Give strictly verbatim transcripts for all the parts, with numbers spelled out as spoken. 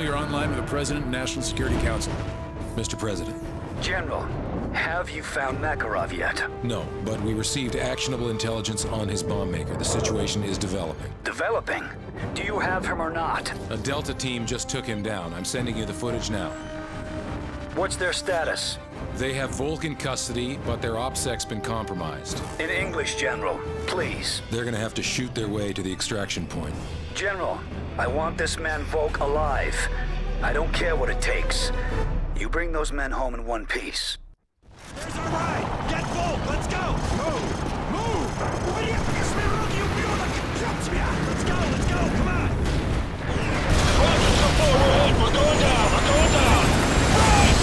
you're online with the President and National Security Council. Mister President. General, have you found Makarov yet? No, but we received actionable intelligence on his bomb maker. The situation is developing. Developing? Do you have him or not? A Delta team just took him down. I'm sending you the footage now. What's their status? They have Volk in custody, but their OPSEC's been compromised. In English, General, please. They're gonna have to shoot their way to the extraction point. General, I want this man Volk alive. I don't care what it takes. You bring those men home in one piece. There's our ride! Get Volk! Let's go! Move! Move! What do you piss me around? You feel like jumps me out! Let's go! Let's go! Come on! Roger, so far we're in! We're going down! We're going down! Right!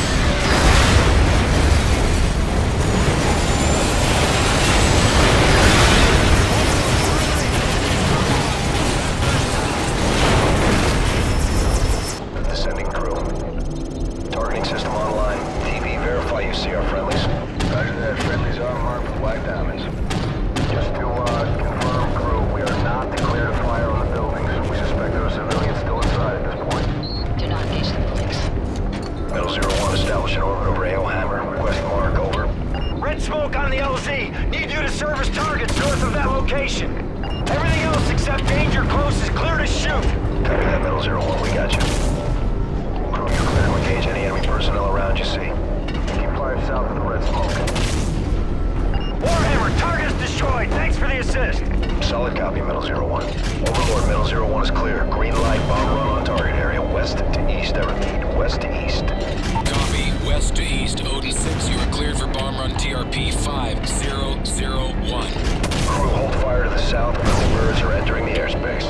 Descending crew. Targeting system online. T V, verify you see our friendlies. Roger that. Friendlies are marked with white diamonds. Just to uh, confirm, crew, we are not declared a fire on the buildings. We suspect there are civilians still inside at this point. Do not engage the police. Metal Zero One, establish an orbit over A O Hammer. Request mark, over. Red smoke on the L Z! Need you to service targets north of that location! Everything else except danger close is clear to shoot! Copy that, Metal Zero One, we got you. Crew, you're clear to engage any enemy personnel around you see. Keep fire south of the red smoke. Warhammer, target is destroyed! Thanks for the assist! Solid copy, Metal Zero One. Overlord, Metal Zero One is clear. Green light, bomb run on target area. West to east, I repeat. West to east. Copy. West to east. Odin six, you are cleared for bomb run T R P five zero zero one. Crew, hold fire to the south. Rebel birds are entering the airspace.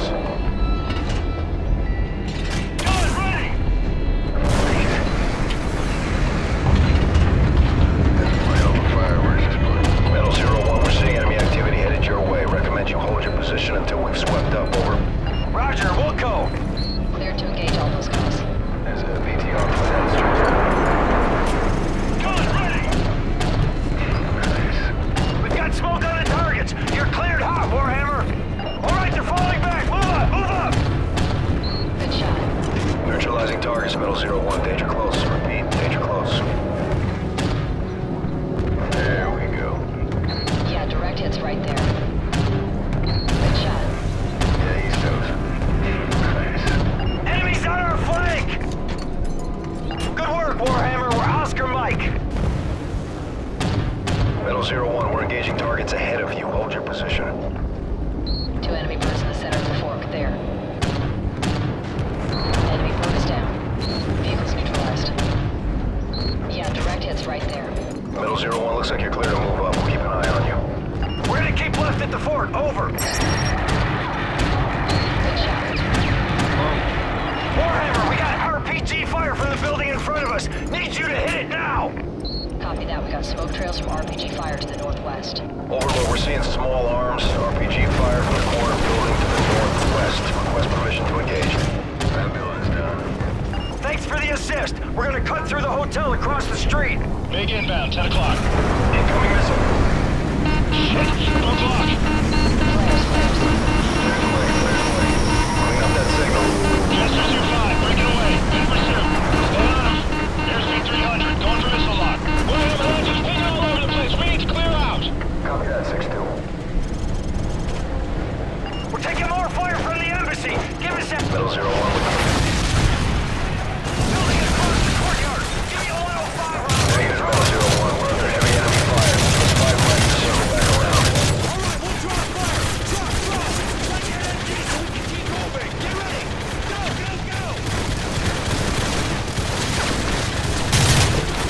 Gun ready! Metal Zero One, we're seeing enemy activity headed your way. Recommend you hold your position until we've swept up. Over. Roger, we'll go! Clear to engage all those guys. There's a V T R plan. Gun ready! We've got smoke on the targets! You're cleared hot, Warhammer! Alright, they're falling back! Move up! Move up! Good shot. Neutralizing targets, Metal Zero One. Danger close. Repeat, danger close. There we go. Yeah, direct hits right there. Good shot. Yeah, he's toast. Nice. Enemies on our flank! Good work, Warhammer! We're Oscar Mike! Metal Zero One, we're engaging targets ahead of you. Hold your position. Two enemy birds in the center of the fork. There. Enemy bird is down. Vehicles neutralized. Yeah, direct hits right there. Metal Zero One, looks like you're clear to move up. We'll keep an eye on you. We're gonna keep left at the fort. Over! Good shot. Warhammer, we got R P G fire from the building in front of us! Need you to hit it now! Copy that. We got smoke trails from R P G fire to the northwest. Overlord, we're seeing small arms. R P G fire from the corner building to the northwest. Request permission to engage. Ambulance down. Thanks for the assist! We're gonna cut through the hotel across the street! Big inbound, ten o'clock. Incoming missile! Shit, two o'clock. Flares, flares. Moving up that signal. Chester two five, breaking away. In pursuit. Stay on them. There's C three hundred, going for missile lock. Warhammer launches pinging all over the place. We need to clear out. Copy that, six two. We're taking more fire from the embassy! Give us that Metal Zero One. building across the courtyard! Give me all out five rounds! Negative, Metal Zero One. We're under heavy enemy fire. Just five miles to circle back around. Alright, we'll draw fire! Drop, drop! Try to get M G so we can keep moving! Get ready! Go, go, go!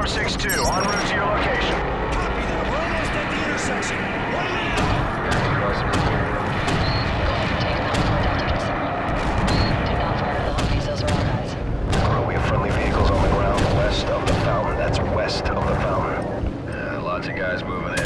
four six two, en route to your location. Copy that. We're almost at the intersection. One minute. Do not fire the Humvees, those are our guys. Crew, we have friendly vehicles on the ground west of the fountain. That's west of the fountain. Yeah, lots of guys moving